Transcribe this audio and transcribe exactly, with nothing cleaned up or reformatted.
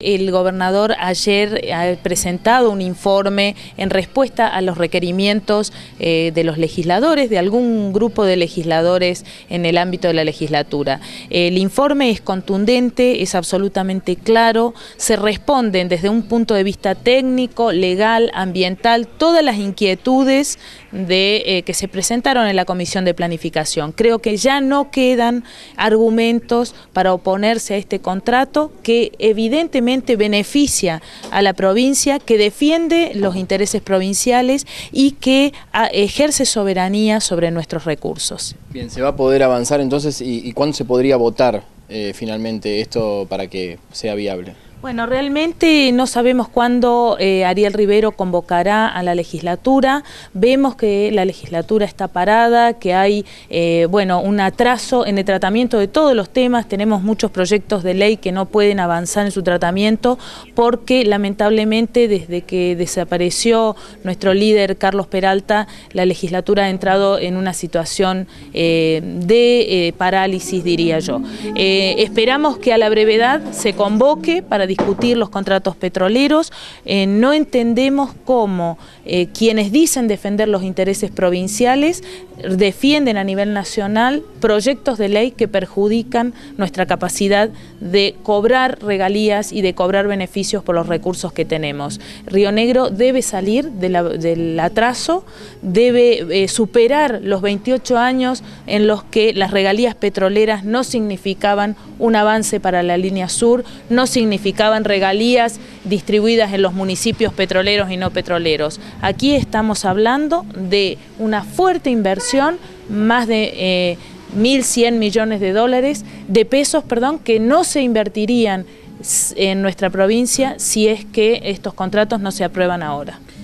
El gobernador ayer ha presentado un informe en respuesta a los requerimientos eh, de los legisladores, de algún grupo de legisladores en el ámbito de la legislatura. El informe es contundente, es absolutamente claro, se responden desde un punto de vista técnico, legal, ambiental, todas las inquietudes de, eh, que se presentaron en la Comisión de Planificación. Creo que ya no quedan argumentos para oponerse a este contrato que evidentemente beneficia a la provincia, que defiende los intereses provinciales y que a, ejerce soberanía sobre nuestros recursos. Bien, ¿se va a poder avanzar entonces y, y cuándo se podría votar eh, finalmente esto para que sea viable? Bueno, realmente no sabemos cuándo eh, Ariel Rivero convocará a la legislatura. Vemos que la legislatura está parada, que hay eh, bueno, un atraso en el tratamiento de todos los temas. Tenemos muchos proyectos de ley que no pueden avanzar en su tratamiento porque lamentablemente desde que desapareció nuestro líder Carlos Peralta, la legislatura ha entrado en una situación eh, de eh, parálisis, diría yo. Eh, esperamos que a la brevedad se convoque para discutir los contratos petroleros. Eh, no entendemos cómo eh, quienes dicen defender los intereses provinciales defienden a nivel nacional proyectos de ley que perjudican nuestra capacidad de cobrar regalías y de cobrar beneficios por los recursos que tenemos. Río Negro debe salir de la, del atraso, debe eh, superar los veintiocho años en los que las regalías petroleras no significaban un avance para la línea sur, no significaban regalías distribuidas en los municipios petroleros y no petroleros. Aquí estamos hablando de una fuerte inversión, más de eh, mil cien millones de dólares, de pesos, perdón, que no se invertirían en nuestra provincia si es que estos contratos no se aprueban ahora.